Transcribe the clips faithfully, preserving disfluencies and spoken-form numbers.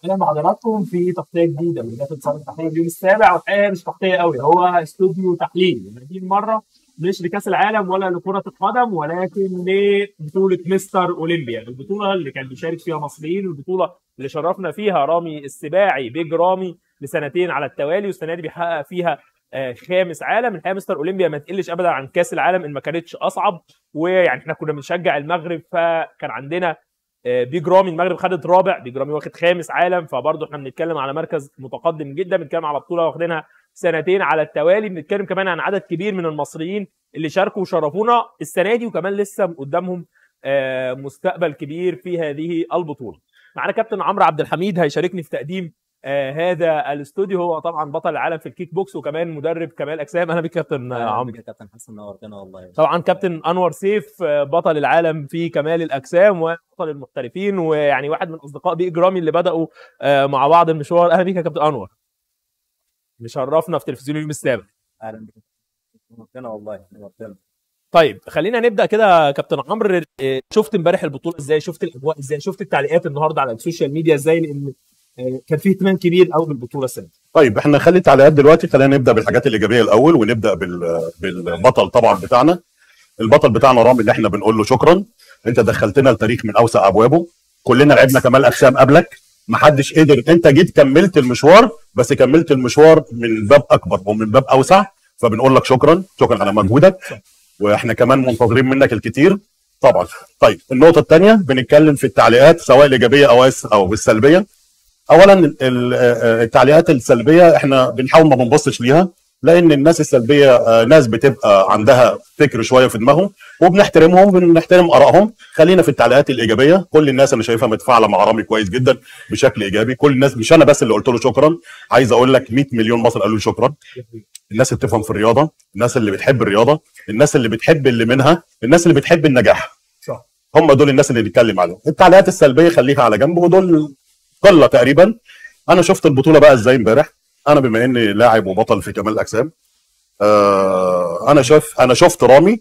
اهلا بحضراتكم في تغطيه جديده من جاته صالح التحليل اليوم السابع، والحقيقه مش تغطيه قوي، هو استوديو تحليل. دي المره مش لكاس العالم ولا لكره القدم، ولكن لبطوله مستر اولمبيا، البطوله اللي كان بيشارك فيها مصريين، والبطوله اللي شرفنا فيها رامي السباعي بيج رامي لسنتين على التوالي، والسنه دي بيحقق فيها آه، خامس عالم. الحقيقه مستر اولمبيا ما تقلش ابدا عن كاس العالم ان ما كانتش اصعب، ويعني احنا كنا بنشجع المغرب، فكان عندنا بيج رامي المغرب خدت رابع، بيج رامي واخد خامس عالم، فبرضه احنا بنتكلم على مركز متقدم جدا، بنتكلم على بطوله واخدينها سنتين على التوالي، بنتكلم كمان عن عدد كبير من المصريين اللي شاركوا وشرفونا السنه دي، وكمان لسه قدامهم مستقبل كبير في هذه البطوله. معانا كابتن عمرو عبد الحميد هيشاركني في تقديم آه هذا الاستوديو، هو طبعا بطل العالم في الكيك بوكس وكمان مدرب كمال اجسام. اهلا بك كابتن عمرو. كابتن حسن نورتنا والله. طبعا كابتن انور سيف بطل العالم في كمال الاجسام وبطل المحترفين، ويعني واحد من اصدقاء بيج رامي اللي بداوا مع بعض المشوار. اهلا بك يا كابتن انور، مشرفنا في تلفزيون اليوم السابع. اهلا بك، نورتنا والله، نورتنا. طيب خلينا نبدا كده كابتن عمرو، شفت امبارح البطوله ازاي؟ شفت الاجواء ازاي؟ شفت التعليقات النهارده على السوشيال ميديا ازاي؟ لان كان في اهتمام كبير قوي بالبطوله السنه. طيب احنا نخلي التعليقات دلوقتي، خلينا نبدا بالحاجات الايجابيه الاول، ونبدا بالبطل طبعا بتاعنا. البطل بتاعنا رامي اللي احنا بنقول له شكرا، انت دخلتنا التاريخ من اوسع ابوابه، كلنا لعبنا كمال اجسام قبلك، ما حدش قدر، انت جيت كملت المشوار، بس كملت المشوار من باب اكبر ومن باب اوسع، فبنقول لك شكرا شكرا على مجهودك، واحنا كمان منتظرين منك الكتير طبعا. طيب النقطه الثانيه بنتكلم في التعليقات سواء الايجابيه او او السلبيه. اولا التعليقات السلبيه احنا بنحاول ما بنبصش ليها، لان الناس السلبيه ناس بتبقى عندها فكر شويه في دماغهم، وبنحترمهم وبنحترم ارائهم. خلينا في التعليقات الايجابيه. كل الناس انا شايفها متفاعله مع رامي كويس جدا بشكل ايجابي، كل الناس، مش انا بس اللي قلت له شكرا، عايز اقول لك مية مليون مصري قالوا له شكرا. الناس اللي بتفهم في الرياضه، الناس اللي بتحب الرياضه، الناس اللي بتحب اللي منها، الناس اللي بتحب النجاح، صح، هم دول الناس اللي بنتكلم عليهم. التعليقات السلبيه خليها على جنب، ودول قله تقريبا. انا شفت البطوله بقى ازاي امبارح، انا بما اني لاعب وبطل في كمال الاجسام، آه انا شايف انا شفت رامي،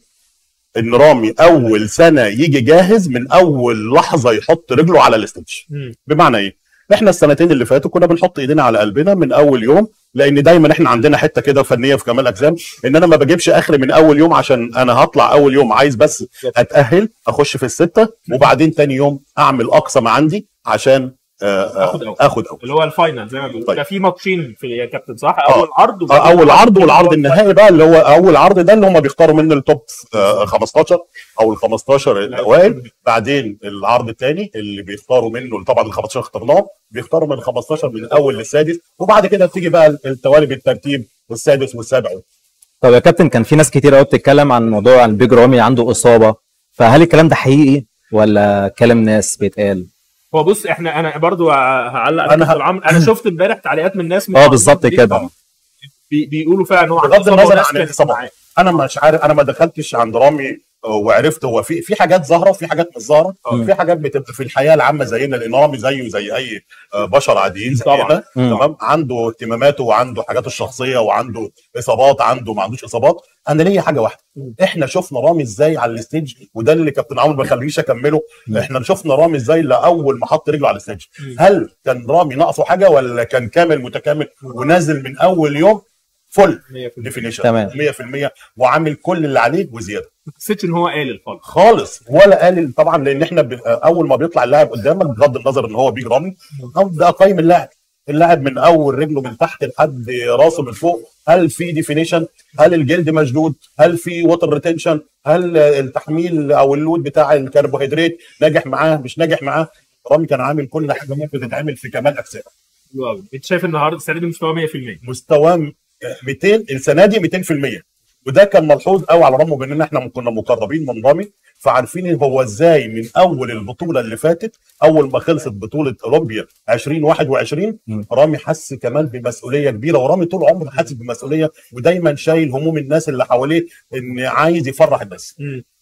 ان رامي اول سنه يجي جاهز من اول لحظه يحط رجله على الاستيج. بمعنى ايه؟ احنا السنتين اللي فاتوا كنا بنحط ايدينا على قلبنا من اول يوم، لان دايما احنا عندنا حته كده فنيه في كمال اجسام، ان انا ما بجيبش اخر من اول يوم، عشان انا هطلع اول يوم عايز بس اتاهل اخش في السته، وبعدين تاني يوم اعمل اقصى ما عندي عشان اخد أول. اخد اول اللي هو الفاينل زي ما بيقولوا. طيب. ده في ماتشين في يا كابتن صح؟ اول عرض آه اول عرض والعرض النهائي بقى، اللي هو اول عرض ده اللي هم بيختاروا منه التوب آه خمستاشر او ال خمستاشر الاوائل، بعدين العرض الثاني اللي بيختاروا منه طبعا ال خمستاشر اخترناه، بيختاروا من خمستاشر من الاول للسادس، وبعد كده بتيجي بقى التوالي بالترتيب والسادس والسابع. طب يا كابتن، كان في ناس كتير قوي بتتكلم عن موضوع عن بيج رامي عنده اصابه، فهل الكلام ده حقيقي ولا كلام ناس بيتقال؟ هو بص، احنا انا برضو هعلق انا ه... انا شفت امبارح تعليقات من ناس اه بالظبط كده، بي... بيقولوا فعلا ان هو بغض النظر عن الاصابه. انا مش عارف، انا ما دخلتش عند رامي وعرفت هو في في حاجات ظاهره وفي حاجات مش ظاهره، في حاجات بتبقى في الحياه العامه زينا، لان رامي زيه زي اي بشر عاديين زينا، تمام، عنده اهتماماته وعنده حاجاته الشخصيه وعنده اصابات، عنده ما عندوش اصابات. انا ليا حاجه واحده، احنا شفنا رامي ازاي على الستيج، وده اللي كابتن عمرو ما خليش اكمله. احنا شفنا رامي ازاي لاول ما حط رجله على الستيج. هل كان رامي ناقصه حاجه ولا كان كامل متكامل ونازل من اول يوم فول ديفينيشن مية في المية وعامل كل اللي عليه وزياده؟ ما حسيتش ان هو قالل خالص خالص، ولا قالل طبعا، لان احنا ب... اول ما بيطلع اللاعب قدامك بغض النظر ان هو بيج رامي، ده قيم اللاعب، اللاعب من اول رجله من تحت لحد راسه من فوق، هل في ديفينيشن؟ هل الجلد مشدود؟ هل في ووتر ريتنشن؟ هل التحميل او اللود بتاع الكربوهيدرات ناجح معاه مش ناجح معاه؟ رامي كان عامل كل حاجه ممكن تتعمل في كمال اجسام. واو، انت شايف النهارده السنه دي مستواه مية في المية؟ مستواه ميتين السنه دي ميتين في المية، وده كان ملحوظ قوي على رامي، بان احنا كنا مقربين من رامي، فعارفين هو ازاي من اول البطوله اللي فاتت، اول ما خلصت بطوله اولمبيا ألفين وواحد وعشرين، رامي حس كمان بمسؤوليه كبيره، ورامي طول عمره حاسس بمسؤوليه ودايما شايل هموم الناس اللي حواليه، ان عايز يفرح الناس.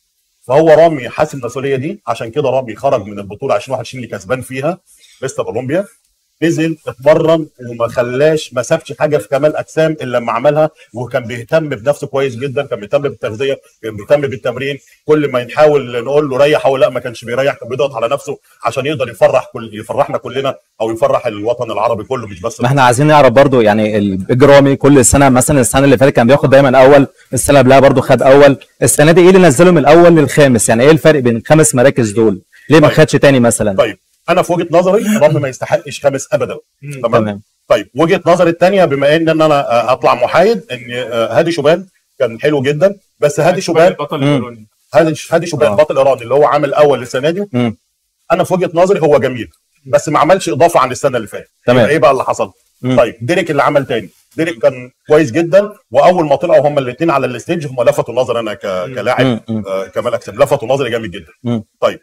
فهو رامي حاسس المسؤوليه دي، عشان كده رامي خرج من البطوله ألفين وواحد وعشرين اللي كسبان فيها مستر اولمبيا، نزل اتمرن وما خلاش ما سابش حاجه في كمال اجسام الا لما عملها، وكان بيهتم بنفسه كويس جدا، كان بيهتم بالتغذيه، كان بيهتم بالتمرين. كل ما نحاول نقول له ريح او لا ما كانش بيريح، كان بيضغط على نفسه عشان يقدر يفرح كل يفرحنا كلنا او يفرح الوطن العربي كله مش بس. ما احنا عايزين نعرف برضو يعني البيج رامي كل سنه، مثلا السنه اللي فاتت كان بياخد دايما اول، السنه اللي قبلها برضو خد اول، السنه دي ايه اللي نزله من الاول للخامس؟ يعني ايه الفرق بين الخمس مراكز دول؟ ليه ما طيب. خدش تاني مثلا؟ طيب انا في وجهه نظري رامي ما يستحقش خامس ابدا. تمام تمام. طيب وجهه نظري الثانيه بما ان انا اطلع محايد، ان هادي شوبان كان حلو جدا، بس هادي شوبان بطل ايراني، هادي هادي شوبان بطل ايراني اللي هو عامل اول السنه دي، مم. انا في وجهه نظري هو جميل بس ما عملش اضافه عن السنه اللي فاتت. تمام. ايه بقى اللي حصل؟ مم. طيب ديريك اللي عمل تاني، ديريك كان كويس جدا، واول ما طلعوا هما الاثنين على الستيج هم لفتوا نظري انا ك- كلاعب آه كمال اجسام، لفتوا نظري جامد جدا. مم. طيب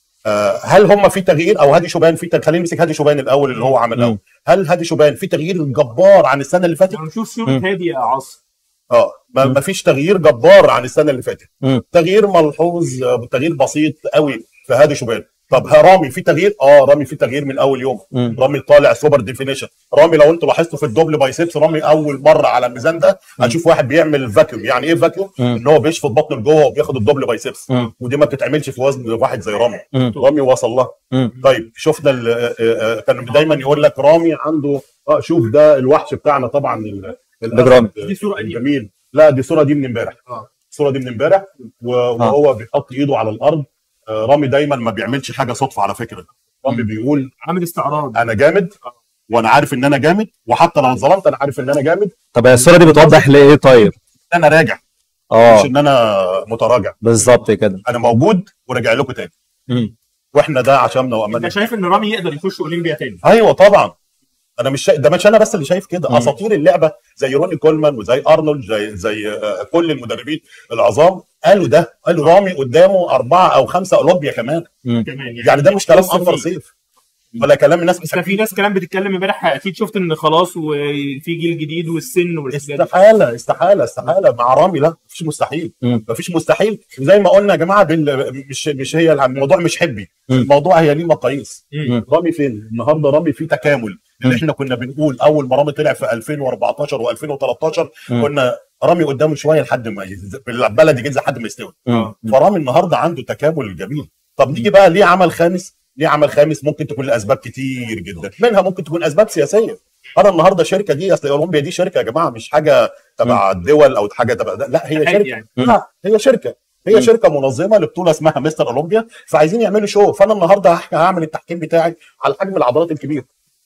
آه هل هم في تغيير او هادي شوبان في تغيير؟ خلينا نمسك هادي شوبان الاول اللي هو عمل مم. الاول. هل هادي شوبان في تغيير جبار عن السنه اللي فاتت؟ يعني نشوف صوره هادي يا عاصم. اه ما ما فيش تغيير جبار عن السنه اللي فاتت، مم. تغيير ملحوظ، آه، تغيير بسيط قوي في هادي شوبان. طب ها رامي في تغيير؟ اه رامي في تغيير من اول يوم. مم. رامي طالع سوبر ديفينيشن. رامي لو انتوا لاحظتوا في الدبل بايسبس، رامي اول مره على الميزان ده هتشوف واحد بيعمل فاكيوم. يعني ايه فاكيوم؟ ان هو بيشفط بطنه لجوه وبياخد الدبل بايسبس، مم. ودي ما بتتعملش في وزن واحد زي رامي. مم. رامي وصل لها. مم. طيب شفنا ال- آه، آه، كان دايما يقول لك رامي عنده اه شوف ده الوحش بتاعنا طبعا ال- الأسد رامي. دي صورة قديمة. الجميل. لا دي صوره دي من امبارح. اه الصوره دي من امبارح و- وهو بيحط ايده على الارض. آه، رامي دايما ما بيعملش حاجه صدفه على فكره. رامي بيقول عامل استعراض. انا جامد وانا عارف ان انا جامد، وحتى لو اتظلمت انا عارف ان انا جامد. طب هي الصوره دي بتوضح ليه ايه طيب؟ انا راجع اه مش ان انا متراجع. بالظبط كده. انا موجود وراجع لكم تاني، مم. واحنا ده عشاننا انت واملنا. شايف ان رامي يقدر يخش اولمبيا تاني؟ ايوه طبعا. انا مش شا... ده مش انا بس اللي شايف كده، اساطير اللعبه زي روني كولمان وزي ارنولد زي زي آه، كل المدربين العظام قالوا ده، قالوا رامي قدامه اربعه او خمسه اولمبيا كمان. مم. كمان يعني ده مش كلام قصة انفر مين؟ سيف ولا كلام الناس. بس كان في ناس كلام بتتكلم امبارح، اكيد شفت ان خلاص وفي جيل جديد والسن والحاجات دي. استحاله استحاله استحاله مع رامي، لا مفيش مستحيل. مم. مفيش مستحيل. زي ما قلنا يا جماعه بال... مش مش هي الموضوع مش حبي، مم. الموضوع هي ليه مقاييس. مم. رامي فين النهارده؟ رامي في تكامل. اللي احنا كنا بنقول اول ما رامي طلع في ألفين وأربعتاشر و2013 مم. كنا رامي قدامه شويه لحد ما يز- بالبلدي كده لحد ما يستوي. مم. فرامي النهارده عنده تكامل جميل. طب نيجي بقى ليه عمل خامس؟ ليه عمل خامس؟ ممكن تكون لاسباب كتير جدا، منها ممكن تكون اسباب سياسيه. انا النهارده شركه دي، اصل اولمبيا دي شركه يا جماعه، مش حاجه تبع الدول او حاجه تبع ده. لا هي حاجة شركه يعني. لا هي شركه هي شركه منظمه لبطوله اسمها مستر اولمبيا، فعايزين يعملوا شو. فانا النهارده هح- هعمل التحكيم بتاعي على حجم العضلات الكبير.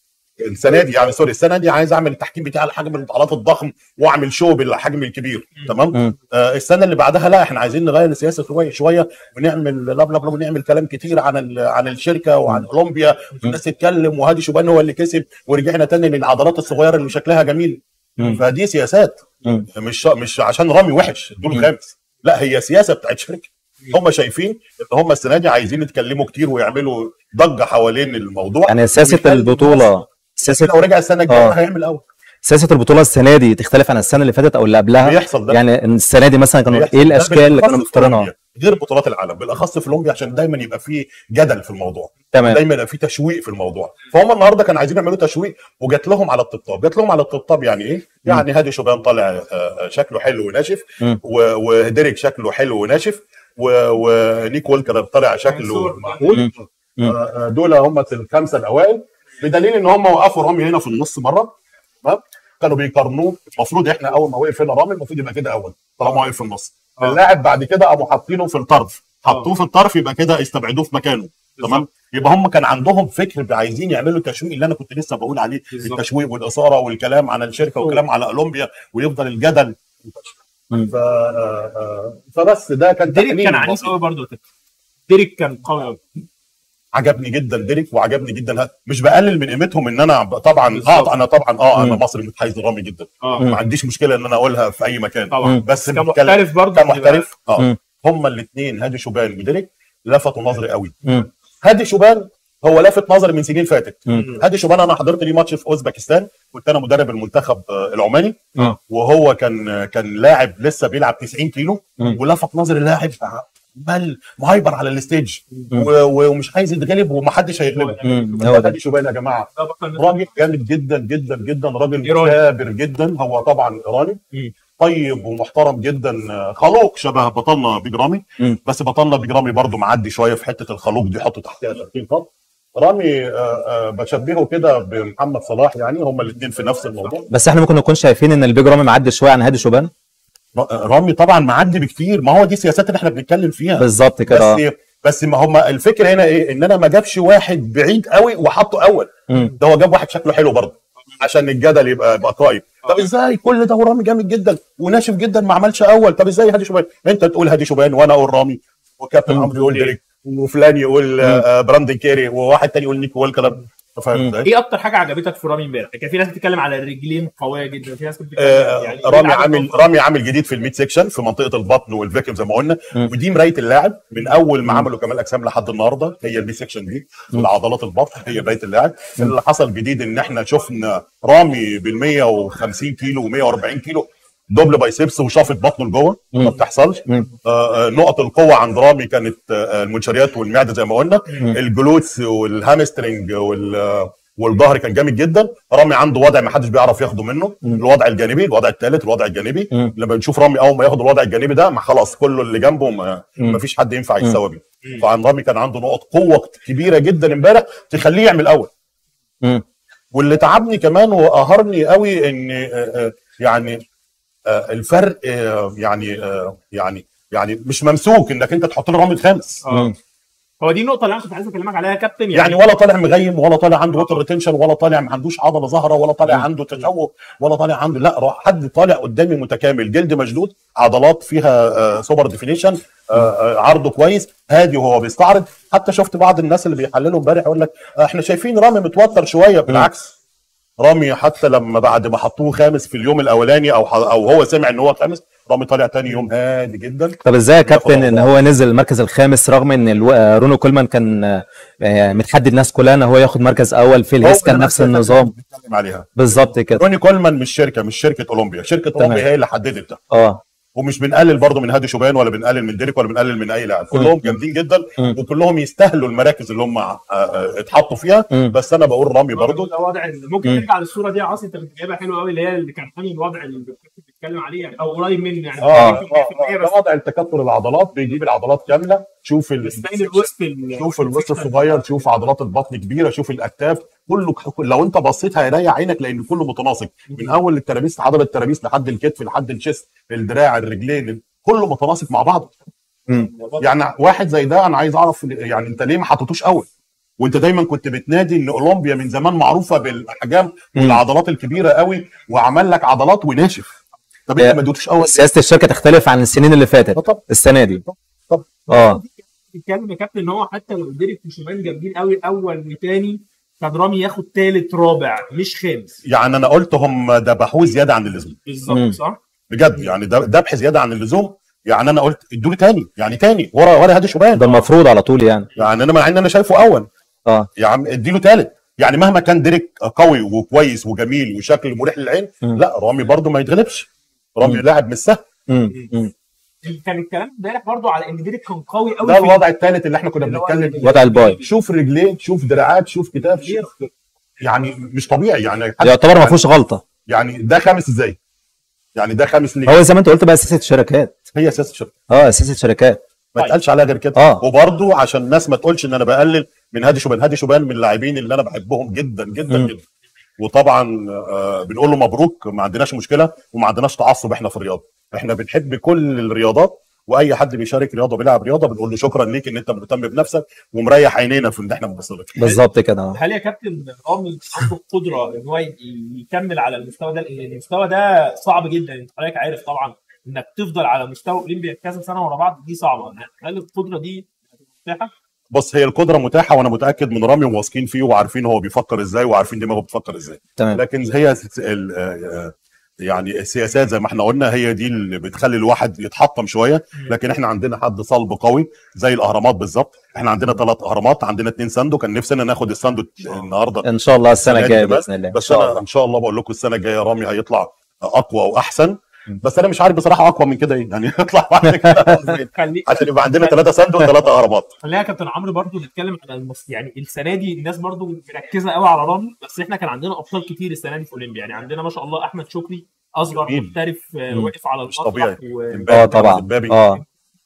السنه دي يعني سوري السنه دي عايز اعمل التحكيم بتاعي على حجم العضلات الضخم واعمل شو بالحجم الكبير. تمام. مم. آه السنه اللي بعدها لا احنا عايزين نغير السياسه شويه شويه ونعمل لب لب لب ونعمل كلام كتير عن ال- عن الشركه وعن اولمبيا، والناس تتكلم وهادي شوبان هو اللي كسب، ورجعنا تاني للعضلات الصغيره اللي شكلها جميل. مم. فدي سياسات، مم. مش مش عشان رامي وحش دول خامس، لا هي سياسه بتاعت شركه. هم شايفين ان هم السنه دي عايزين يتكلموا كتير ويعملوا ضجه حوالين الموضوع. يعني سياسه ويخلي البطوله، سياسه لو رجع السنه الجايه آه. هيعمل اول. سياسه البطوله السنه دي تختلف عن السنه اللي فاتت او اللي قبلها؟ بيحصل ده. يعني السنه دي مثلا كانوا بيحصل ايه ده الاشكال اللي بالأخص كانوا في مختارينها؟ أولمبيا، غير بطولات العالم، بالاخص في اولمبيا عشان دايما يبقى فيه جدل في الموضوع. تمام. دايما يبقى فيه تشويق في الموضوع. فهم النهارده كانوا عايزين يعملوا تشويق وجات لهم على الطبطاب. جات لهم على الطبطاب يعني ايه؟ يعني هادي شوبان طالع آه، آه، شكله حلو وناشف، مم. و- وديريك شكله حلو وناشف، و- ونيك وولكر طالع شكله معقول. مم. آه، آه، دول هم الخمسه الاوائل، بدليل ان هم وقفوا رامي هنا في النص مره. تمام. كانوا بيقارنوه، المفروض احنا اول ما وقف هنا رامي المفروض يبقى كده اول طالما واقف في النص. آه. اللاعب بعد كده قاموا حاطينه في الطرف، حطوه في الطرف يبقى كده استبعدوه في مكانه. تمام. يبقى هم كان عندهم فكر عايزين يعملوا تشويق اللي انا كنت لسه بقول عليه، بالظبط. التشويق والاثاره والكلام عن الشركه والكلام على اولمبيا ويفضل الجدل. مم. ف... آه، آه، فبس ده كان ديريك تحليل كان عنيف بسيط. قوي برضه. ديريك كان قوي قوي. عجبني جدا ديريك وعجبني جدا، مش بقلل من قيمتهم ان انا ب- طبعا بالظبط. اه انا طبعا اه انا مم. مصري متحيز لرامي جدا، اه ما عنديش مشكله ان انا اقولها في اي مكان طبعا. بس كمحترف برضه كمحترف اه مم. هما الاثنين هادي شوبان وديريك لفتوا نظري قوي. مم. هادي شوبان هو لافت نظري من سنين فاتت. مم. هادي شوبان انا حضرت ليه ماتش في اوزبكستان، كنت انا مدرب المنتخب آه، العماني، اه وهو كان كان لاعب لسه بيلعب تسعين كيلو، مم. ولفت نظري لاعب مال مهايبر على الستيج ومش عايز يتغلب ومحدش هيغلبه. هو ده هادي شوبان يا جماعه راجل جامد جدا جدا جدا، راجل مثابر جدا، هو طبعا ايراني طيب ومحترم جدا، خلوق شبه بطلنا بيج رامي، بس بطلنا بيج رامي برضه معدي شويه في حته الخلوق دي، حطوا تحتها ثلاثين خط. رامي آآ آآ بشبهه كده بمحمد صلاح، يعني هما الاثنين في نفس الموضوع. بس احنا ممكن نكون شايفين ان البيج رامي معدي شويه عن هادي شوبان. رامي طبعا معدي بكتير، ما هو دي سياسات اللي احنا بنتكلم فيها بالظبط كده. بس بس ما هم الفكره هنا ايه، ان انا ما جابش واحد بعيد قوي وحطه اول، مم. ده هو جاب واحد شكله حلو برضه عشان الجدل يبقى يبقى قائم. طب ازاي كل ده ورامي جامد جدا وناشف جدا ما عملش اول؟ طب ازاي هادي شوبان؟ انت تقول هادي شوبان وانا اقول رامي، وكابتن عمرو يقول ديريك، وفلان يقول آه براندن كيري، وواحد تاني يقول نيك ويلكر. ايه اكتر حاجه عجبتك في رامي امبارح؟ كان في ناس بتتكلم على الرجلين قويه جدا، في ناس بتتكلم آه يعني رامي عامل رامي عامل جديد في الميد سيكشن في منطقه البطن والفيكم زي ما قلنا، ودي مرايه اللاعب من اول ما عملوا كمال اجسام لحد النهارده، هي الميد سيكشن دي والعضلات البطن هي مرايه اللاعب. اللي حصل جديد ان احنا شفنا رامي بال مية وخمسين كيلو ومية واربعين كيلو دوبل بايسبس وشافت بطنه لجوه، ما بتحصلش. آه نقط القوه عند رامي كانت آه المنشريات والمعده زي ما قلنا، الجلوتس والهامسترنج وال والظهر كان جامد جدا. رامي عنده وضع ما حدش بيعرف ياخده منه، مم. الوضع الجانبي، الوضع الثالث، الوضع الجانبي. مم. لما بنشوف رامي اول ما ياخد الوضع الجانبي ده، ما خلاص كله اللي جنبه ما, ما فيش حد ينفع يتساوى بيه. فعن رامي كان عنده نقط قوه كبيره جدا امبارح تخليه يعمل اول. مم. واللي تعبني كمان وقهرني قوي ان يعني الفرق يعني يعني يعني مش ممسوك انك انت تحط له رامي الخامس. اه هو دي النقطة اللي أنا كنت عايز أكلمك عليها يا كابتن. يعني, يعني ولا طالع مغيم، ولا طالع عنده ووتر ريتنشن، ولا طالع ما عندوش عضلة ظاهرة، ولا طالع عنده تشوه، ولا طالع عنده، لا حد طالع قدامي متكامل، جلد مشدود، عضلات فيها آه سوبر ديفينيشن، آه آه عرضه كويس، هادي وهو بيستعرض. حتى شفت بعض الناس اللي بيحللوا امبارح يقول لك آه احنا شايفين رامي متوتر شوية، بالعكس رامي حتى لما بعد ما حطوه خامس في اليوم الاولاني او او هو سمع ان هو خامس، رامي طالع تاني يوم هادي جدا. طب ازاي يا كابتن ان هو نزل المركز الخامس رغم ان الو... رونو كولمان كان متحدي الناس كلها ان هو ياخد مركز اول في الهيس، كان نفس النظام بنتكلم عليها بالظبط كده. روني كولمان مش شركه مش شركه اولمبيا، شركه اولمبيا هي اللي حددت ده. اه ومش بنقلل برضه من هادي شوبان ولا بنقلل من ديريك ولا بنقلل من اي لاعب، كلهم جامدين جدا وكلهم يستاهلوا المراكز اللي هم اتحطوا فيها. مم. بس انا بقول رامي برضه ده وضع ممكن نرجع للصوره دي يا عاصي، انت كنت جايبها حلوه قوي، اللي هي اللي كان حامل الوضع اللي بتتكلم عليه يعني، او قريب منه يعني. اه اه ده وضع التكتل العضلات، بيجيب العضلات كامله، شوف الوسط شوف الوسط الصغير، شوف عضلات البطن كبيره، شوف الاكتاف كله، لو انت بصيت هيريح عينك لان كله متناسق من اول الترابيس، عضله الترابيس لحد الكتف لحد الشيست، الدراع، الرجلين، كله متناسق مع بعضه. يعني واحد زي ده انا عايز اعرف يعني انت ليه ما حطيتوش اول؟ وانت دايما كنت بتنادي ان اولمبيا من زمان معروفه بالاحجام والعضلات الكبيره قوي، وعمل لك عضلات وناشف. طب انت ما اديتوش اول؟ سياسه الشركه تختلف عن السنين اللي فاتت. طب السنه دي طب طب اه بيتكلم يا كابتن ان هو حتى لو ديريك وشومان جامدين قوي اول وثاني، كان رامي ياخد ثالث رابع مش خامس. يعني انا قلت هم ذبحوه زياده عن اللزوم. بالظبط صح؟ بجد يعني ده ذبح زياده عن اللزوم. يعني انا قلت ادوا لي تاني، يعني تاني ورا ورا هادي شوبان، ده المفروض على طول يعني. يعني انا مع ان انا شايفه اول اه يا عم ادي له ثالث، يعني مهما كان ديريك قوي وكويس وجميل وشكل مريح للعين، م. لا رامي برضه ما يتغلبش، رامي لاعب مش سهل. كان الكلام امبارح برضه على ان ديريك كان قوي قوي، ده الوضع الثالث اللي احنا كنا بنتكلم، وضع الباي، شوف رجلين، شوف دراعات، شوف كتاف، شوف يعني مش طبيعي يعني، يعتبر ما فيهوش غلطه. يعني ده خامس ازاي؟ يعني ده خامس ليه؟ هو زي ما انت قلت بقى سياسه شركات، هي سياسه شركات، اه سياسه شركات ما تقالش عليها غير كده. اه وبرضه عشان الناس ما تقولش ان انا بقلل من هادي شوبان، هادي شوبان من اللاعبين اللي انا بحبهم جدا جدا م. جدا، وطبعا آه بنقول له مبروك، ما عندناش مشكله وما عندناش تعصب احنا في الرياضه، احنا بنحب كل الرياضات، واي حد بيشارك رياضه بيلعب رياضه بنقول له شكرا ليك ان انت مهتم بنفسك ومريح عينينا في ان احنا بنبصلك. بالظبط كده. هل يا كابتن رامي عنده القدره ان هو يكمل على المستوى ده؟ لان المستوى ده صعب جدا، انت حضرتك عارف طبعا انك تفضل على مستوى اولمبيا كذا سنه ورا بعض دي صعبه، هل القدره دي متاحه؟ بص هي القدره متاحه، وانا متاكد من رامي وواثقين فيه وعارفين هو بيفكر ازاي وعارفين دماغه بتفكر ازاي. تمام. لكن هي يعني السياسات زي ما احنا قلنا هي دي اللي بتخلي الواحد يتحطم شويه، لكن احنا عندنا حد صلب قوي زي الاهرامات بالظبط، احنا عندنا ثلاث اهرامات، عندنا اثنين ساندو، كان نفسنا ناخد الساندو النهارده ان شاء الله السنه الجايه باذن الله. بس انا ان شاء الله بقول لكم السنه الجايه رامي هيطلع اقوى واحسن، بس انا مش عارف بصراحه اقوى من كده ايه يعني يطلع بعد كده خلي عشان يبقى عندنا ثلاثه سند وثلاثه اهرامات. خلينا يا كابتن عمرو برضو نتكلم عن المص... يعني السنه دي الناس برضو مركزه قوي على رامي، بس احنا كان عندنا ابطال كتير السنه دي في اولمبيا. يعني عندنا ما شاء الله احمد شكري اصغر جميل. محترف آه، مم. واقف على مش طبيعي. المسرح و اه طبعا امبابي اه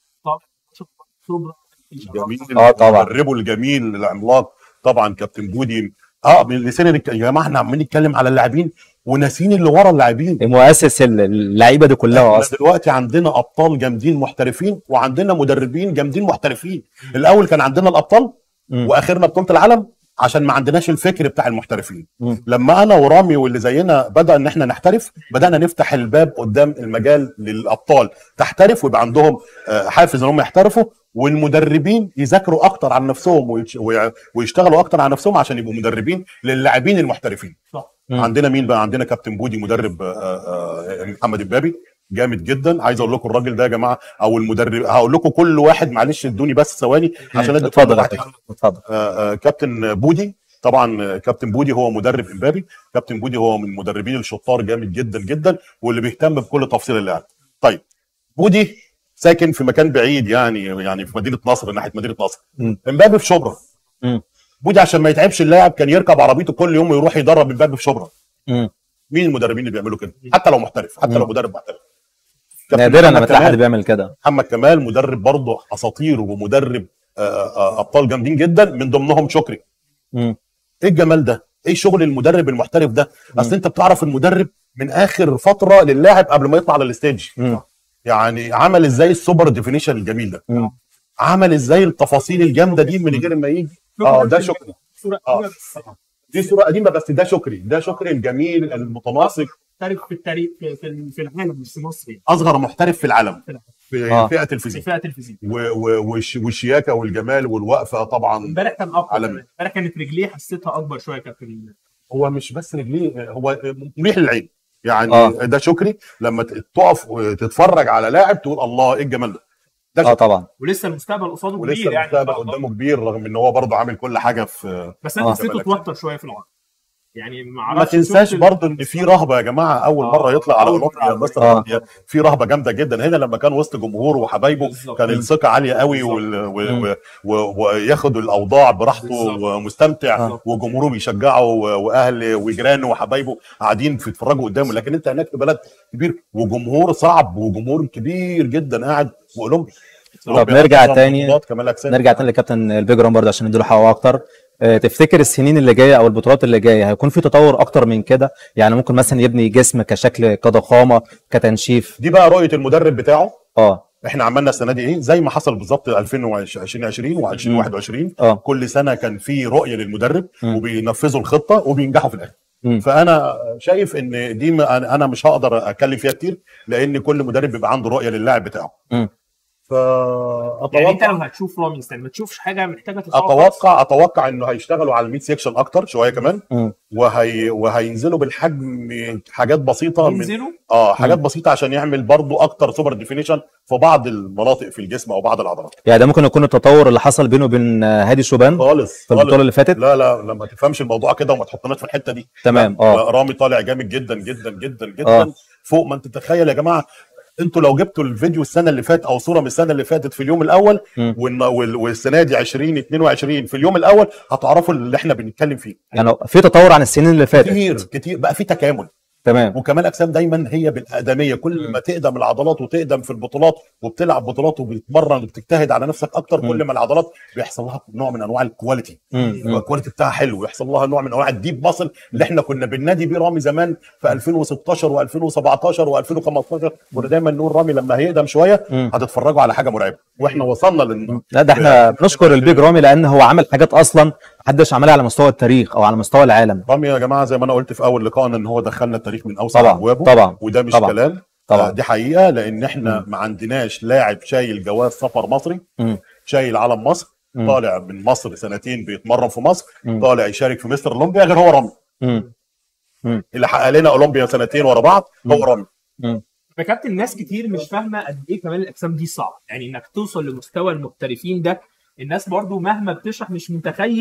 شبرا جميل. اه طبعا. مدربه الجميل العملاق طبعا كابتن بودي. اه من لسان الك- يا جماعه احنا عمالين نتكلم على اللاعبين وناسين اللي ورا اللاعبين. مؤسس اللعيبه دي كلها احنا اصلا. دلوقتي عندنا ابطال جامدين محترفين وعندنا مدربين جامدين محترفين. الاول كان عندنا الابطال مم. واخرنا بطوله العالم عشان ما عندناش الفكر بتاع المحترفين. مم. لما انا ورامي واللي زينا بدا ان احنا نحترف، بدانا نفتح الباب قدام المجال للابطال تحترف ويبقى عندهم آه، حافز ان هم يحترفوا، والمدربين يذاكروا اكتر عن نفسهم ويش- وي- ويشتغلوا اكتر على نفسهم عشان يبقوا مدربين للاعبين المحترفين. صح. مم. عندنا مين بقى؟ عندنا كابتن بودي مدرب آه، آه، محمد امبابي جامد جدا. عايز اقول لكم الراجل ده يا جماعه او المدرب، هقول لكم كل واحد معلش ادوني بس ثواني عشان ادي كل اتفضل يا واحد. كابتن، اتفضل. آه، آه، كابتن بودي طبعا. آه، كابتن بودي هو مدرب امبابي. كابتن بودي هو من المدربين الشطار جامد جدا جدا واللي بيهتم بكل تفصيل اللعب. طيب بودي ساكن في مكان بعيد يعني يعني في مدينه نصر، ناحيه مدينه نصر. مم. امبابي في شبرا. مم. بودي عشان ما يتعبش اللاعب كان يركب عربيته كل يوم ويروح يدرب امبابي في شبرا. مم. مين المدربين اللي بيعملوا كده؟ حتى لو محترف، حتى مم. لو مدرب محترف. كابتن نادرا محمد لما تلاقي حد كمال. بيعمل كده. محمد كمال مدرب برضه اساطير ومدرب آه، آه، ابطال جامدين جدا من ضمنهم شكري. مم. ايه الجمال ده؟ ايه شغل المدرب المحترف ده؟ اصل انت بتعرف المدرب من اخر فتره للاعب قبل ما يطلع على الستيج. مم. يعني عمل ازاي السوبر ديفينيشن الجميل ده؟ مم. عمل ازاي التفاصيل الجامده دي من غير ما يجي. اه ده شكري. صوره آه. قديمه بس دي صوره قديمه بس ده شكري، ده شكري الجميل المتناسق. محترف في التاريخ في في في العالم مش في مصر يعني. اصغر محترف في العالم في آه. فئه في الفيزيك فئه الفيزيك. و- و- والش- والشياكه والجمال والوقفه طبعا. امبارح كان اقوى عالمي. كمان. امبارح كانت رجليه حسيتها اكبر شويه كابتن. هو مش بس رجليه، هو مريح للعين يعني. آه. ده شكري لما ت- تقف وتتفرج على لاعب تقول الله ايه الجمال ده. ده اه شكري. طبعا. ولسه المستقبل قصاده ولسه كبير يعني. المستقبل قدامه كبير رغم ان هو برضه عامل كل حاجه في. بس انا آه. حسيته اتوتر شويه في العرض. يعني ما ما اعرفش تنساش شفت برضه ان في رهبه يا جماعه اول آه. مره يطلع على أول اوروبا مرة. مستر آه. أولمبيا. في رهبه جامده جدا هنا لما كان وسط جمهوره وحبايبه. بالظبط. كان الثقه عاليه قوي وال... و... و... و... وياخد الاوضاع براحته بالظبط. ومستمتع آه. وجمهوره بيشجعه و- واهل وجيرانه وحبايبه قاعدين في يتفرجوا قدامه. لكن انت هناك في بلد كبير وجمهور صعب وجمهور كبير جدا قاعد واولمبي. طب نرجع تاني كمال أجسام. نرجع تاني لكابتن البيج رام برضه عشان نديله حقه اكتر. آه، تفتكر السنين اللي جايه او البطولات اللي جايه هيكون في تطور اكتر من كده؟ يعني ممكن مثلا يبني جسم كشكل كضخامه كتنشيف. دي بقى رؤيه المدرب بتاعه. اه احنا عملنا السنه دي ايه زي ما حصل بالظبط ألفين وعشرين مم. و2021. اه كل سنه كان في رؤيه للمدرب مم. وبينفذوا الخطه وبينجحوا في الاخر. مم. فانا شايف ان دي ما- انا أنا مش هقدر اتكلم فيها كتير لان كل مدرب بيبقى عنده رؤيه للاعب بتاعه. مم. يعني انت فاتوقع لو هتشوف رامي ستان ما تشوفش حاجه محتاجه تتطور. اتوقع اتوقع انه هيشتغلوا على الميد سيكشن اكتر شويه كمان. مم. وهي وهينزلوا بالحجم حاجات بسيطه من ينزلوا اه حاجات بسيطه عشان يعمل برضو اكتر سوبر ديفينيشن في بعض المناطق في الجسم او بعض العضلات. يعني ده ممكن يكون التطور اللي حصل بينه وبين آه، هادي شوبان خالص في البطوله اللي فاتت. لا لا لما تفهمش الموضوع كده وما تحطناش في الحته دي. تمام. لا، اه رامي طالع جامد جدا جدا جدا جدا آه. فوق ما انت تتخيل يا جماعه. انتوا لو جبتوا الفيديو السنه اللي فاتت او صوره من السنه اللي فاتت في اليوم الاول مم. والن- وال- والسنه دي ألفين واتنين وعشرين في اليوم الاول هتعرفوا اللي احنا بنتكلم فيه. يعني في تطور عن السنين اللي فاتت. كتير كتير بقى في تكامل. تمام. وكمال اجسام دايما هي بالادميه. كل ما تقدم العضلات وتقدم في البطولات وبتلعب بطولات وبتتمرن وبتجتهد على نفسك اكتر كل ما العضلات بيحصل لها نوع من انواع الكواليتي. مم. يبقى الكواليتي بتاعها حلو ويحصل لها نوع من انواع الديب ماسل اللي احنا كنا بننادي بيه رامي زمان في ألفين وستاشر و2017 و2015. كنا دايما نقول رامي لما هيقدم شويه مم. هتتفرجوا على حاجه مرعبه واحنا وصلنا لل لا ده احنا بنشكر البيج رامي لان هو عمل حاجات اصلا محدش عملها على مستوى التاريخ او على مستوى العالم. رامي يا جماعه زي ما انا قلت في اول لقائنا ان هو دخلنا التاريخ من اوسع طبعا ابوابه. طبعا وده مش طبعا. كلام. طبعا. آه، دي حقيقه لان احنا ما عندناش لاعب شايل جواز سفر مصري مم. شايل علم مصر مم. طالع من مصر سنتين بيتمرن في مصر مم. طالع يشارك في مستر اولمبيا غير هو رامي. مم. مم. اللي حقق لنا اولمبيا سنتين ورا بعض هو رامي. مم. فكابتن ناس كتير مش فاهمه قد ايه كمال الاجسام دي صعب. يعني انك توصل لمستوى المحترفين ده الناس برضو مهما بتشرح مش متخيل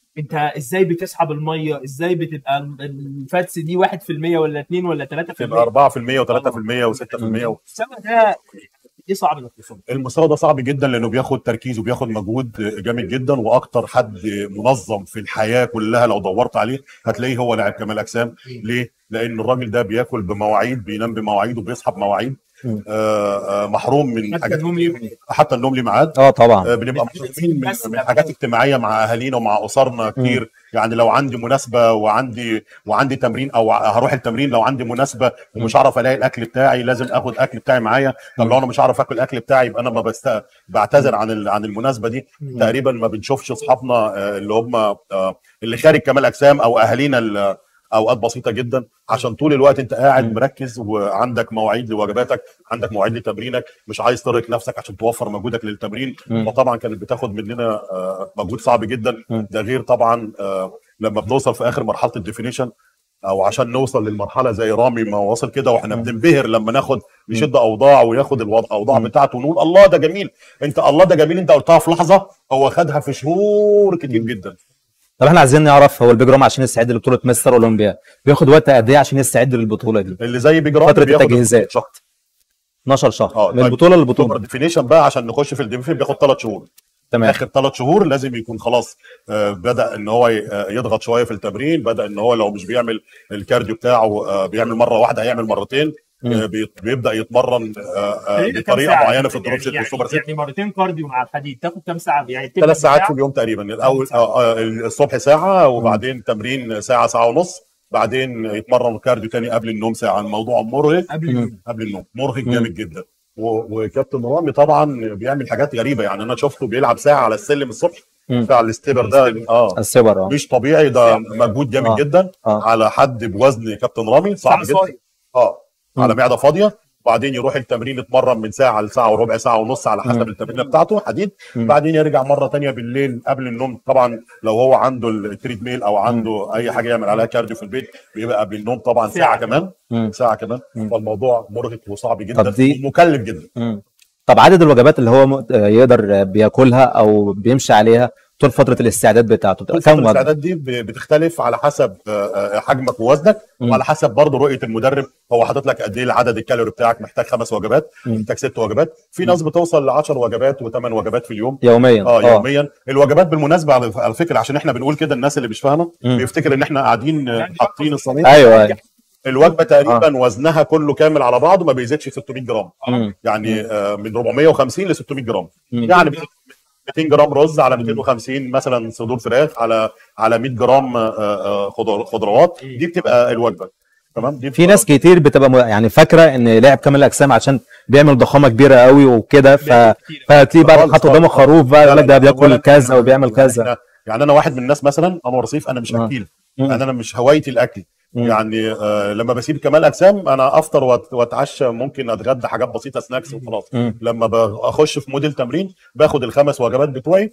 انت ازاي بتسحب الميه، ازاي بتبقى الفاتس دي واحد في المية ولا اتنين ولا تلاتة في المية، تبقى أربعة في المية و3% و6%. المستوى ده ايه صعب انك توصل؟ المستوى ده صعب جدا لانه بياخد تركيز وبياخد مجهود جامد جدا، واكتر حد منظم في الحياه كلها لو دورت عليه هتلاقيه هو لاعب كمال اجسام. ليه؟ لان الراجل ده بياكل بمواعيد، بينام بمواعيد، وبيصحى بمواعيد. آه آه محروم من حتى حاجات النوم ليه؟ حتى النوم ليه ميعاد. اه طبعا. آه بنبقى محرومين من, من حاجات اجتماعيه مع اهالينا ومع اسرنا كتير. م. يعني لو عندي مناسبه وعندي وعندي تمرين او هروح التمرين، لو عندي مناسبه ومش هعرف الاقي الاكل بتاعي لازم اخد الاكل بتاعي معايا. طب لو انا مش هعرف اكل الاكل بتاعي يبقى انا ما بست... بعتذر عن عن المناسبه دي. م. تقريبا ما بنشوفش اصحابنا اللي هم اللي خارج كمال اجسام او اهالينا اوقات بسيطه جدا، عشان طول الوقت انت قاعد مركز وعندك مواعيد لوجباتك، عندك مواعيد لتمرينك، مش عايز ترهق نفسك عشان توفر مجهودك للتمرين. فطبعا كانت بتاخد مننا مجهود صعب جدا. ده غير طبعا لما بنوصل في اخر مرحله الديفينيشن، او عشان نوصل للمرحله زي رامي ما وصل كده، واحنا بننبهر لما ناخد نشد اوضاع وياخد الاوضاع بتاعته ونقول الله ده جميل. انت الله ده جميل انت قلتها في لحظه، هو خدها في شهور كتير جدا. طب احنا عايزين نعرف، هو البيج رامي عشان يستعد لبطوله مستر اولمبيا بياخد وقت قد ايه عشان يستعد للبطوله دي؟ اللي زي بيج رامي فتره بياخد التجهيزات شهر اتناشر شهر اه من البطوله للبطوله. الديفينيشن بقى عشان نخش في الديفينيشن بياخد ثلاث شهور. تمام. اخر ثلاث شهور لازم يكون خلاص آه بدا ان هو يضغط شويه في التمرين، بدا ان هو لو مش بيعمل الكارديو بتاعه آه بيعمل مره واحده هيعمل مرتين. آه بيبدا يتمرن آه بطريقه معينه في الدروب شيت والسوبر سيت. يعني مرتين كارديو مع الحديد تاخد كام ساعه؟ يعني ثلاث ساعات في اليوم تقريبا. الاول آه الصبح ساعه، وبعدين تمرين ساعه ساعه ونص، بعدين يتمرن كارديو تاني قبل النوم ساعه. الموضوع مرهق قبل النوم قبل النوم مرهق جامد جدا. وكابتن رامي طبعا بيعمل حاجات غريبه. يعني انا شفته بيلعب ساعه على السلم الصبح، بتاع الاستبر ده اه السبر اه مش طبيعي، ده مجهود جامد آه. جدا آه. على حد بوزن كابتن رامي صعب جدا اه مم. على معده فاضيه. وبعدين يروح التمرين يتمرن من ساعه لساعه وربع، ساعه ونص على حسب التمرين بتاعته حديد. مم. بعدين يرجع مره ثانيه بالليل قبل النوم. طبعا لو هو عنده التريد ميل او عنده مم. اي حاجه يعمل عليها كارديو في البيت بيبقى قبل النوم طبعا ساعه, ساعة كمان مم. ساعه كمان. فالموضوع مرهق وصعب جدا ومكلف جدا. مم. طب عدد الوجبات اللي هو يقدر بياكلها او بيمشي عليها طول فتره الاستعداد بتاعته طول فتره الاستعداد دي بتختلف على حسب حجمك ووزنك، وعلى حسب برضه رؤيه المدرب. هو حاطط لك قد ايه عدد الكالوري بتاعك، محتاج خمس وجبات، محتاج ست وجبات. في ناس بتوصل ل عشر وجبات وثمان وجبات في اليوم يوميا. اه يوميا. الوجبات بالمناسبه على فكره، عشان احنا بنقول كده الناس اللي مش فاهمه بيفتكر ان احنا قاعدين حاطين الصينيه. ايوه ايوه الوجبه تقريبا آه. وزنها كله كامل على بعضه ما بيزيدش ستمية جرام. مم. يعني آه من أربعمية وخمسين ل ستمية جرام. مم. يعني مئتين جرام رز على مئتين وخمسين مثلا صدور فراخ على على مئة جرام آه خضروات، دي بتبقى الوجبه. تمام. دي في ناس كتير بتبقى يعني فاكره ان لاعب كمال الاجسام عشان بيعمل ضخامه كبيره قوي وكده، ف فتلاقيه بقى حاطط قدامه خروف بقى يقول لك ده بياكل كذا وبيعمل كذا. يعني انا واحد من الناس مثلا، انا رصيف، انا مش اكيل، يعني انا مش هوايتي الاكل. مم. يعني آه لما بسيب كمال اجسام انا افطر واتعشى، ممكن اتغدى حاجات بسيطه سناكس وخلاص. لما بخش في موديل تمرين باخد الخمس وجبات بتوعي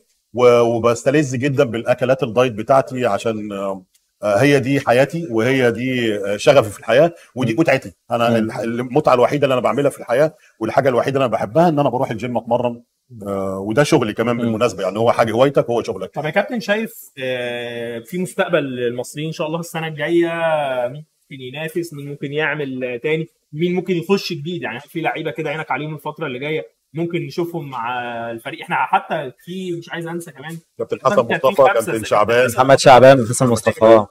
وبستلذ جدا بالاكلات الدايت بتاعتي، عشان آه هي دي حياتي وهي دي شغفي في الحياه ودي متعتي. انا المتعه الوحيده اللي انا بعملها في الحياه والحاجه الوحيده اللي انا بحبها ان انا بروح الجيم اتمرن. آه وده شغلي كمان بالمناسبه. يعني هو حاجه هوايتك هو شغلك. طب يا كابتن، شايف آه في مستقبل المصريين ان شاء الله السنه الجايه؟ مين ممكن ينافس؟ مين ممكن يعمل تاني؟ مين ممكن يخش جديد؟ يعني في لعيبه كده عينك عليهم الفتره اللي جايه ممكن نشوفهم مع الفريق. احنا حتى في مش عايز انسى كمان كابتن حسن مصطفى، كابتن شعبان، محمد شعبان، حسن مصطفى.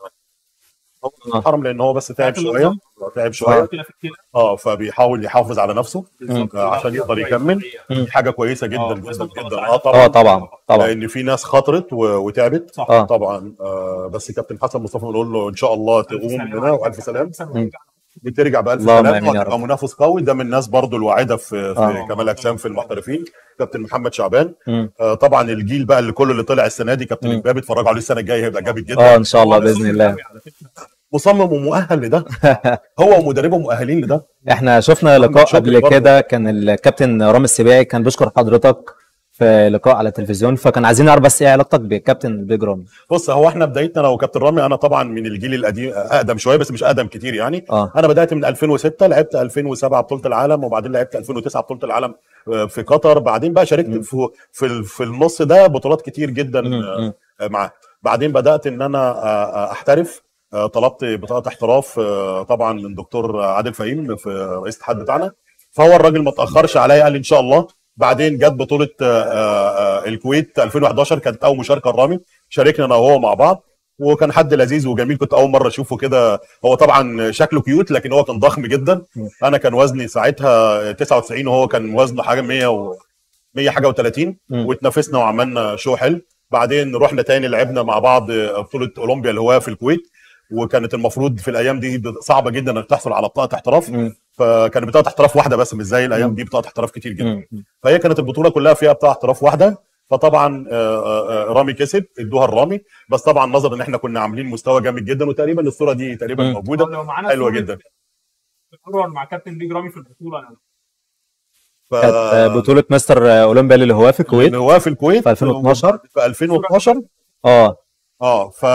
حرم لان هو بس تعب شويه تعب شويه اه فبيحاول يحافظ على نفسه عشان يقدر يكمل. دي حاجه كويسه جدا جدا جدا. اه طبعا اه طبعا طبعا لان في ناس خطرت وتعبت آه. طبعا. آه بس كابتن حسن مصطفى بنقول له ان شاء الله تقوم منها والف سلامه، بترجع بألف سلامه وتبقى منافس قوي. ده من الناس برضو الواعده في, في آه. كمال اجسام في المحترفين. كابتن محمد شعبان آه طبعا الجيل بقى اللي كل اللي طلع السنه دي كابتن امبابي، اتفرجوا عليه السنه الجايه هيبقى جامد جدا اه ان شاء الله باذن الله. مصمم ومؤهل لده هو ومدربه مؤهلين لده. احنا شفنا لقاء قبل كده كان الكابتن رامي السباعي كان بيشكر حضرتك في لقاء على التلفزيون، فكان عايزين نعرف بس ايه علاقتك بكابتن البيج رامي؟ بص، هو احنا بدايتنا انا وكابتن رامي، انا طبعا من الجيل القديم اقدم شويه بس مش اقدم كتير يعني. آه. انا بدات من ألفين وستة، لعبت ألفين وسبعة بطوله العالم، وبعدين لعبت ألفين وتسعة بطوله العالم في قطر. بعدين بقى شاركت م. في في في النص ده بطولات كتير جدا معاه. بعدين بدات ان انا آه، احترف. آه، طلبت بطاقه احتراف آه، طبعا من دكتور عادل فهيم في رئيس الاتحاد بتاعنا، فهو الراجل ما اتاخرش عليا قال لي ان شاء الله. بعدين جت بطوله آه، آه، الكويت ألفين وحداشر، كانت اول مشاركه لرامي، شاركنا انا وهو مع بعض، وكان حد لذيذ وجميل، كنت اول مره اشوفه كده. هو طبعا شكله كيوت لكن هو كان ضخم جدا. انا كان وزني ساعتها تسعة وتسعين وهو كان وزنه حاجه مية و مية حاجه و30، واتنافسنا وعملنا شو حلو. بعدين رحنا تاني لعبنا مع بعض بطوله اولمبيا اللي هو في الكويت، وكانت المفروض في الايام دي صعبه جدا انك تحصل على بطاقه احتراف، فكانت بطاقه احتراف واحده بس، مش زي الايام دي بطاقه احتراف كتير جدا. فهي كانت البطوله كلها فيها بطاقه احتراف واحده. فطبعا رامي كسب، ادوها لرامي، بس طبعا نظرا ان احنا كنا عاملين مستوى جامد جدا، وتقريبا الصوره دي تقريبا موجوده حلوه جدا مع كابتن بيج رامي في البطوله. ف... كانت بطوله مستر اولمبيا اللي هو في الكويت، اللي هو في الكويت في ألفين واتناشر. في ألفين واتناشر اه اه ف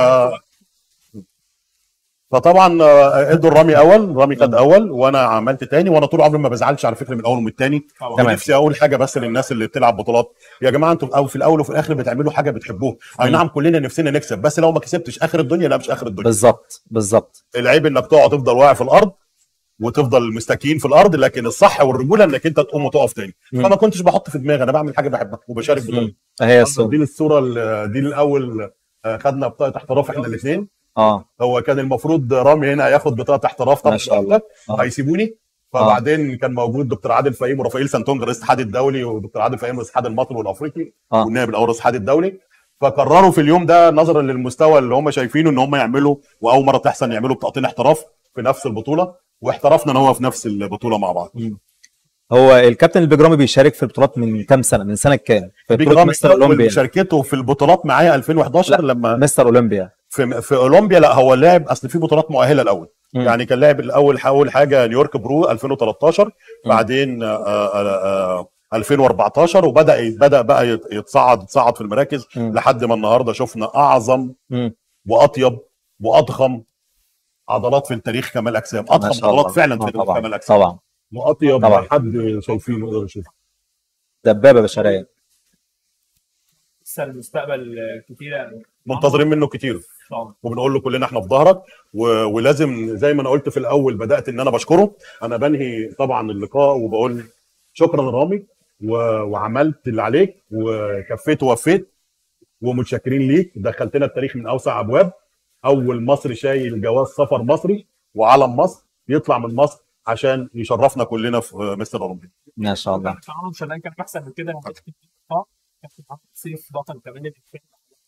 فطبعا ادوا الرامي اول، رامي خد اول وانا عملت تاني، وانا طول عمري ما بزعلش على فكره من الاول ومن التاني. ونفسي اقول حاجه بس للناس اللي بتلعب بطولات، يا جماعه انتوا او في الاول وفي الاخر بتعملوا حاجه بتحبوها. اي نعم كلنا نفسنا نكسب، بس لو ما كسبتش اخر الدنيا، لا مش اخر الدنيا. بالظبط بالظبط. العيب انك تقعد تفضل واقع في الارض وتفضل مستكين في الارض، لكن الصح والرجوله انك انت تقوم وتقف تاني. فما كنتش بحط في دماغي، انا بعمل حاجه بحبها وبشارك بطولة. هي الصوره دي الصوره دي الاول خدنا بطاقه احتراف احنا الاثنين. اه هو كان المفروض رامي هنا هياخد بطاقه احتراف طبعا، ما شاء الله. آه. هيسيبوني. فبعدين آه. كان موجود دكتور عادل فهيم ورافائيل سانتونج رئيس الاتحاد الدولي، ودكتور عادل فهيم رئيس الاتحاد المصري والافريقي آه. والنائب الاول رئيس الاتحاد الدولي. فقرروا في اليوم ده نظرا للمستوى اللي هم شايفينه ان هم يعملوا، واول مره تحصل يعملوا بطاقتين احتراف في نفس البطوله، واحترفنا انا وهو في نفس البطوله مع بعض. م. هو الكابتن البيج رامي بيشارك في البطولات من كام سنه؟ من سنه كام؟ في بطوله مستر اولمبيا. مشاركته في البطولات معايا ألفين وحداشر لما مستر اولمبيا. في في اولمبيا لا هو لعب، اصل في بطولات مؤهله الاول. م. يعني كان لعب الاول اول حاجه نيويورك برو ألفين وتلتاشر، م. بعدين آآ آآ ألفين واربعتاشر، وبدا بدا بقى يتصعد يتصعد في المراكز م. لحد ما النهارده شفنا اعظم م. واطيب واضخم عضلات في التاريخ كمال اجسام، اضخم عضلات فعلا في التاريخ كمال اجسام طبعا، واطيب حد شايفينه نقدر نشوفه. دبابه بشريه. لسه المستقبل كتير منتظرين منه كتير، وبنقول له كلنا احنا في ظهرك، ولازم زي ما انا قلت في الاول بدات ان انا بشكره. انا بنهي طبعا اللقاء وبقول شكرا رامي، وعملت اللي عليك وكفيت ووفيت، ومتشكرين ليك. دخلتنا التاريخ من اوسع ابواب، اول مصري شايل جواز سفر مصري وعلم مصر يطلع من مصر عشان يشرفنا كلنا في مستر اولمبيا. ما شاء الله. كان شغال كان احسن من كده. اه كابتن عبد السيف بطل كمان الفيلم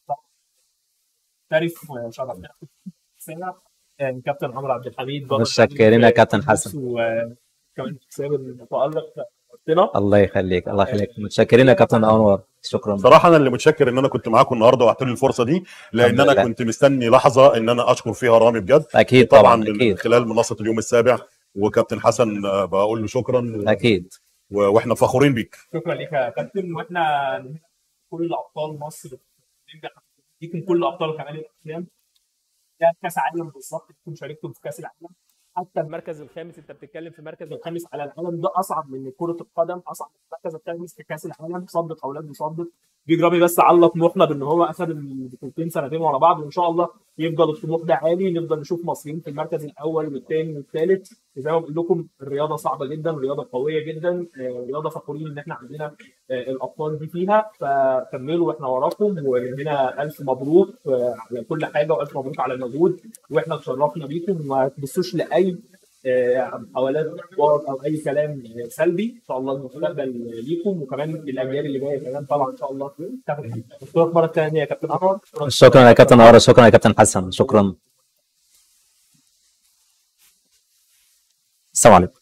تعرف شرفنا سنه. كابتن عمرو عبد الحميد بطل. متشكرين يا كابتن حسن. وكمان حساب المتالق وقتنا. الله يخليك الله يخليك. متشكرين يا كابتن انور. شكرا. صراحه انا اللي متشكر ان انا كنت معاكم النهارده واعطوني الفرصه دي، لان انا لله. كنت مستني لحظه ان انا اشكر فيها رامي بجد. اكيد طبعا, طبعاً من أكيد. خلال منصه اليوم السابع، وكابتن حسن بقول له شكرا. اكيد. واحنا فخورين بيك. شكرا ليك يا كابتن. واحنا كل ابطال مصر ليكم، كل ابطال كمال الاجسام ده كاس عالم بالظبط، انتم شاركتم في كاس العالم. حتى المركز الخامس انت بتتكلم في المركز الخامس على العالم، ده اصعب من كره القدم، اصعب من المركز الخامس في كاس العالم. صدق اولاد مصدق. بيج رامي بس علق طموحنا بان هو اخذ البطولتين سنتين ورا بعض، وان شاء الله يفضل الطموح ده عالي، نفضل نشوف مصريين في المركز الاول والثاني والثالث. زي ما بقول لكم الرياضه صعبه جدا، رياضه قويه جدا، رياضه فخورين ان احنا عندنا الابطال دي فيها. فكملوا واحنا وراكم، وهنا الف مبروك على كل حاجه، والف مبروك على المجهود، واحنا اتشرفنا بيكم. وما تبصوش لاي حوالات اخبار او اي كلام سلبي. ان شاء الله المستقبل ليكم، وكمان الاجيال اللي جايه كمان طبعا ان شاء الله تاخد بطولات مره ثانيه يا كابتن انور. شكرا يا كابتن انور. شكرا يا كابتن حسن. شكرا. السلام عليكم.